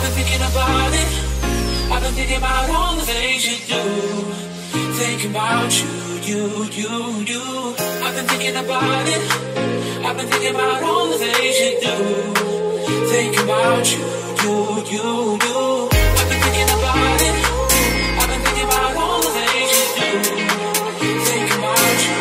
been thinking about it. I've been thinking about all the things you do. Thinking about you. I've been thinking about it. I've been thinking about all the things you do. Thinking about you. I've been thinking about it. I've been thinking about all the things you do. Thinking about you.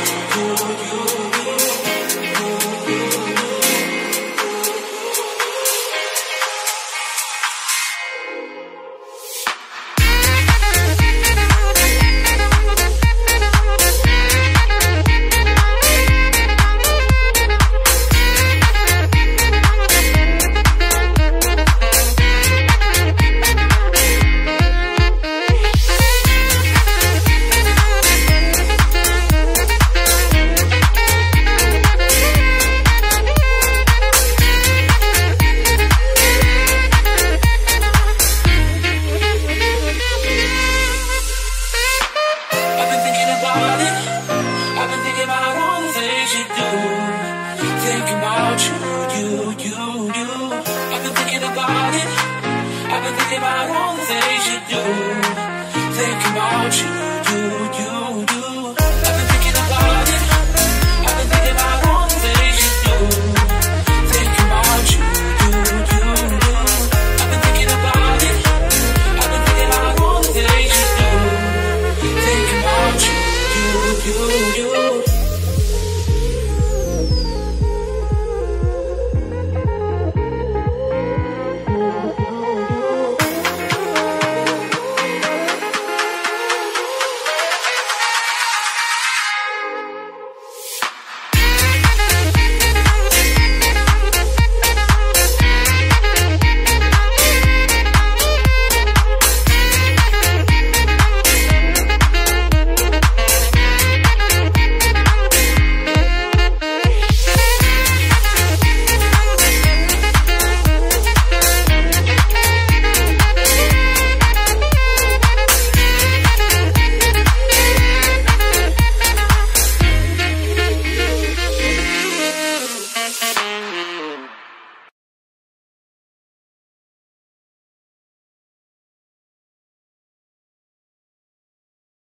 Thinking about you. I've been thinking about it. I've been thinking about all the things you do.